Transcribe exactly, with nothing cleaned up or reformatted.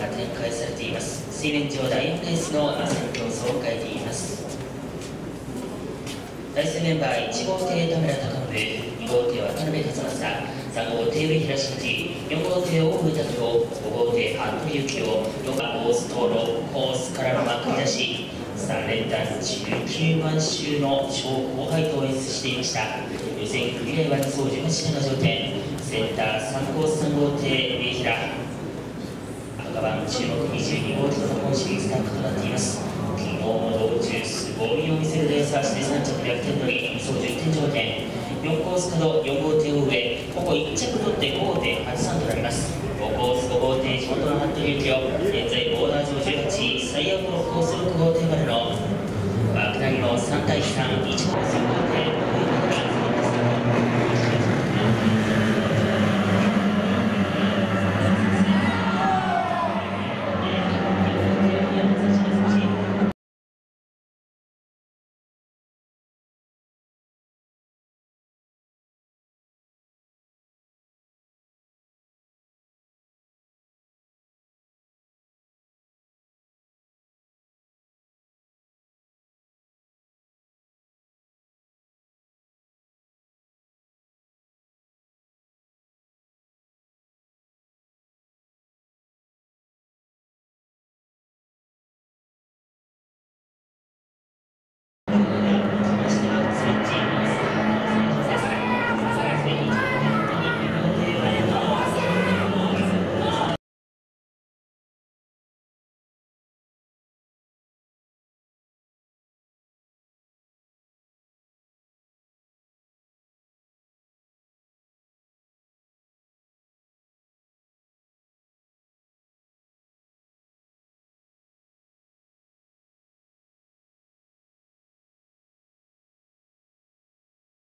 が展開されています。水面上だいよんレースのアセン競争を迎えています。対戦メンバーいち号艇田村貴信、に号艇渡辺勝正、さん号艇上平真二、よん号艇大上拓郎、ご号艇服部幸男、ろく号オーストロコースからのまくり出し、さん連単じゅうきゅうまん周の超高配当を演出していました。予選クリアはに走じゅうはち名の頂点、センターさん号さん号艇上平、赤番注目にじゅうに号機の今シリーズタッグとなっています。昨日も道中すごみを見せるレーサーしてさん着逆転取り、に走じゅってん頂点、よんコース角よん号艇を上、ここいっ着取って ごてんはちさん となります。ごコースご号艇地元の服部幸男、現在ボーダー上じゅうはち位、最悪のコースろく号艇までの枠なぎのさん対さん、いち号さん号艇